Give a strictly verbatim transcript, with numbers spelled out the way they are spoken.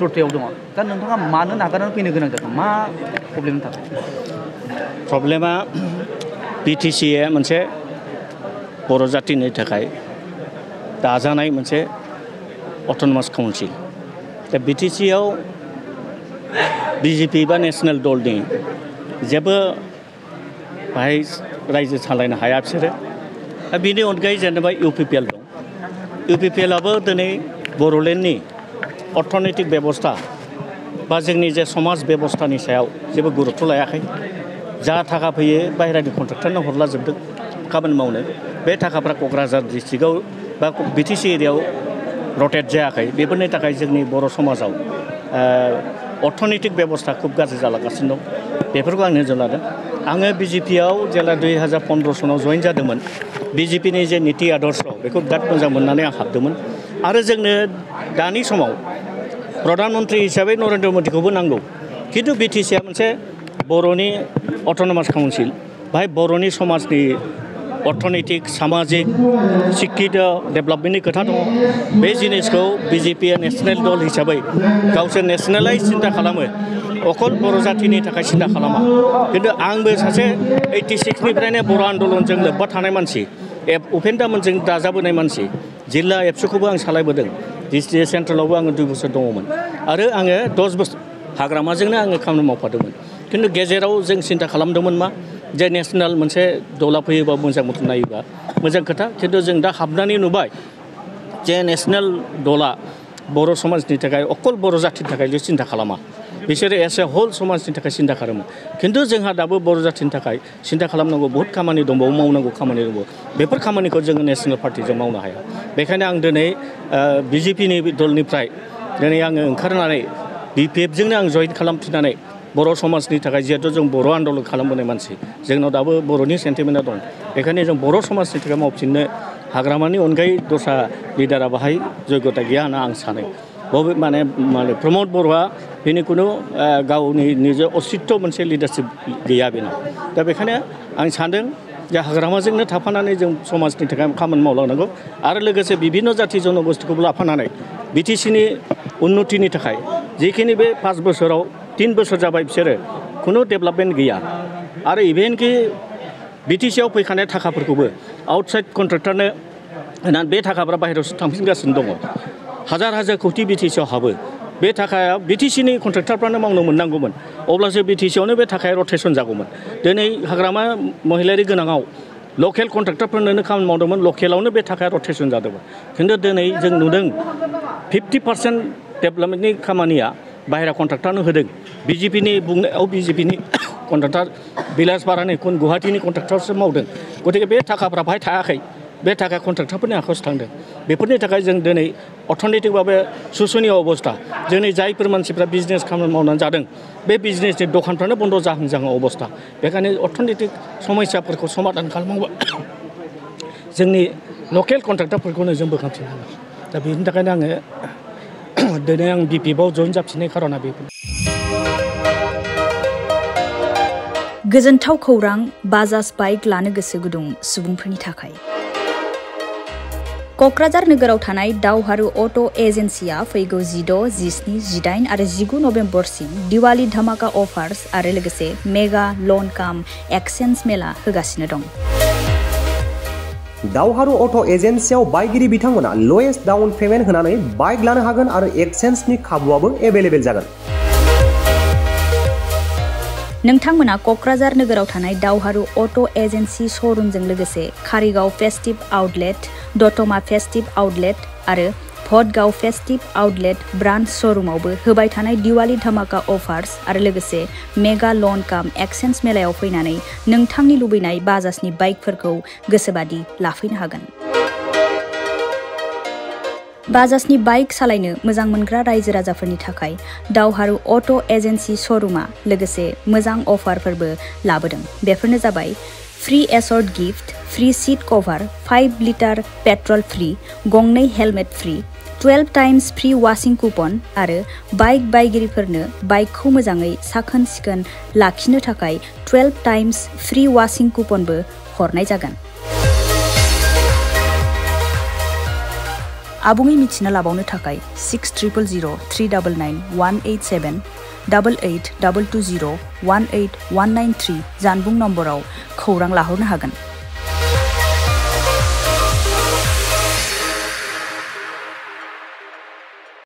मित्रतायाव दङ दा नोंथाङा मानो नागारनानै फैनो गोनां जादों मा प्रब्लेमनि थाखाय प्रब्लेमा बिटिसि आ मोनसे बर' जातिनि थाखाय दाजानाय मोनसे अट'नमास काउन्सिल दा बिटिसि आव बिजेपि बा नेशनेल दलनि जेबो बाहाय रायजो सालायनो हाया बिसोरो दा बिनि अनगायै जेनेबा इउपिपिएल दं इउपिपिएल आबो दिनै बर'लेण्डनि अर्थनैतिक बेबस्था बा जोंनि जे समाज बेबस्थानि सायाव जेबो गुरुत्व लायाखै जा थाखा फैयो बाहेरानि कन्ट्राक्टरनो हरला जोबदों खामानि मावनो बे थाखाफ्रा क'क्राझार डिस्ट्रिक्टआव बा बिटिसि एरियायाव रटेट जायाखै बेफोरनि थाखाय जोंनि बर' समाजाव अर्थनैतिक बेबस्था खुब गाज्रि जालांगासिनो दं बेफोरखौ आं नोजोर लादों आङो बिजेपिआव जेला दुइ हाजार पन्द्र सनाव जइन जादोंमोन बिजेपिनि जे नीति आदर्श बेखौ बिराद मोजां मोननानै आं हाबदोंमोन आरो जोंनो दानि समाव प्रधानमन्त्री हिसाबै नरेन्द्र मदिखौबो नांगौ खिन्थु बिटिसिआ मोनसे बर'नि अट'नमास काउन्सिल बाहाय बर'नि समाजनि अर्थनैतिक सामाजिक शिक्षित डेभेलपमेन्टनि खोथा दङ बे जिनिसखौ बिजेपिआ नेशनेल दल हिसाबै गावसोर नेशनेलाइज सिन्था खालामो अकल बर' जातिनि थाखाय सिन्था खालामा खिन्थु आंबो सासे ओइटि सिक्सनिफ्रायनो बर' आन्दलनजों लोब्बा थानाय मानसि उपेन्द्रमोनजों दाजाबोनाय मानसि जिल्ला एबसुखौबो आं सालायबोदों डिस्ट्रिक्ट सेन्ट्रेलावबो आङो दुइ बोसोर दङमोन आरो आङो दस बोसोर हाग्रामाजोंनो आङो खामानि मावफादोंमोन खिन्थु गेजेराव जों सिन्था खालामदोंमोन मा जे नेशनेल मोनसे दला फैयोबा मोजां मथन नायोबा मोजां खोथा खिन्थु जों दा हाबनानै नुबाय जे नेशनेल दला बर' समाजनि थाखाय अकल बर' जातिनि थाखायल' सिन्था खालामा बिसोरो एस ए हल समाजनि थाखाय सिन्था खालामो खिन्थु जोंहा दाबो बर' जातिनि थाखाय सिन्था खालामनांगौ बहुत खामानि दंबावो मावनांगौ खामानि दंबावो बेफोर खामानिखौ जोङो नेशनेल पार्टिजों मावनो हाया बेखायनो आं दिनै बिजेपिनि दलनिफ्राय दिनै आङो ओंखारनानै बिपिएफजोंनो आं जइन खालामफिननानै बर' समाजनि थाखाय जिहेतु जों बर' आन्दलन खालामबोनाय मानसि जोंनाव दाबो बर'नि सेन्टिमेन्टआ दं बेखायनो जों बर' समाजनि थाखाय मावफिननो हाग्रामानि अनगायै दस्रा लिडारा बाहाय जयगता गैया होनना आं सानो बबे माने माने प्रमद बर'आ बेनि खुनु गावनि निजे अस्तित्व मोनसे लिडारशिप गैया बेनाव दा बेखायनो आं सानदों जे हाग्रामाजोंनो थाफानानै जों समाजनि थाखाय खामानि मावलांनांगौ आरो लोगोसे बिभिन्न जाति जनगोष्ठीखौबो लाफानानै बिटिसिनि उन्नतिनि थाखाय जिखिनि बे पाँच बोसोराव तीन बोसोर जाबाय बिसोरो खुनु डेभेलपमेन्ट गैया आरो इभेनकि बिटिसिआव फैखानाय थाखाफोरखौबो आउटसाइड कन्ट्रेक्टरनो होनानै बे थाखाफ्रा बाहेरायावसो थांफिनगासिनो दङ हाजार हाजार कौटि बिटिसिआव हाबो बे थाखाया बिटिसिनि कन्ट्रेक्टरफ्रानो मावनो मोननांगौमोन अब्लासो बिटिसिआवनो बे थाखाया रटेसन जागौमोन दिनै हाग्रामा महिलारि गोनाङाव लकेल कन्ट्रेक्टरफोरनो खामानि मावदोंमोन लकेलावनो बे थाखाया रटेसन जादोंमोन खिन्थु दिनै जों नुदों फिफ्टि पार्सेन्ट डेभेलपमेन्टनि खामानिया बाहेरा कन्ट्रेक्टरनो होदों बिजेपिनि बुंनायाव बिजेपिनि कन्ट्रेक्टर बिलासपारानि गुवाहाटीनि कन्ट्रेक्टरसो मावदों गतिके बे थाखाफ्रा बाहाय थायाखै बे थाखा कन्ट्रेक्टरफोरनि आखायावसो थांदों बेफोरनि थाखाय जों दिनै अर्थनैतिकभावे सुसनीय अबस्था दिनै जायफोर मानसिफ्रा बिजनेस खामानि मावनानै जादों बे बिजनेसनि दखानफ्रानो बन्द जाहां जाहां अबस्था बेखायनो अर्थनैतिक समस्याफोरखौ समाधान खालामनांगौ जोंनि लकेल कन्ट्रेक्टरफोरखौनो जों बोखांफिननांगौ दा बेनि थाखायनो आङो दिनै आं बिपिएफआव जइन जाफिननाय खारना बेफोर गोजोनथाव खौरां बाजाज बाइक लानो गोसो गुदुं सुबुंफोरनि थाखाय क'क्राझार नोगोराव थानाय दावहारु अट' एजेन्सिया फैगौ जिद', जिस्नि, जिदाइन आरो जिगु नभेम्बरसिम दिवाली धामाका अफार्स आरो लोगोसे मेगा लन काम एक्सचेन्ज मेला होगासिनो दं। दावहारु अट' एजेन्सियाव बायगिरि बिथांमोना लवेस्ट डाउन पेमेन्ट होनानै बाइक लानो हागोन आरो एक्सचेन्जनि खाबुआबो एभेलेबेल जागोन। नोंथांमोना क'क्राझार नोगोराव थानाय दावहारु अट' एजेन्सि श'रुमजों लोगोसे Karigaon festive outlet, Dotma festive outlet आरो भटगाव फेस्टिभ आउटलेट ब्रान्च श'रुमावबो होबाय थानाय दिवाली धामाका अफार्स आरो लोगोसे मेगा लन काम एक्सचेन्ज मेलायाव फैनानै नोंथांनि लुबैनाय बाजाजनि बाइकफोरखौ गोसोबादि लाफैनो हागोन। बाजाजनि बाइक सालायनो मोजां मोनग्रा रायजो राजाफोरनि थाखाय दावहारु अट' एजेन्सि श'रुमा लोगोसे मोजां अफारफोरबो लाबोदों। बेफोरनो जाबाय free assured gift, free seat cover, five litre petrol free, गंनै helmet free, twelve times free washing coupon आरो बाइक बायगिरिफोरनो बाइकखौ मोजाङै साखोन सिखोन लाखिनो थाखाय टुवेल्व टाइम्स फ्री वाशिं कुपनबो हरनाय जागोन। आबुङै मिथिना लाबावनो थाखाय six triple zero' three double nine one eight seven double eight double two zero' one eight one nine three जानबुं नम्बराव खौरां लाहरनो हागोन।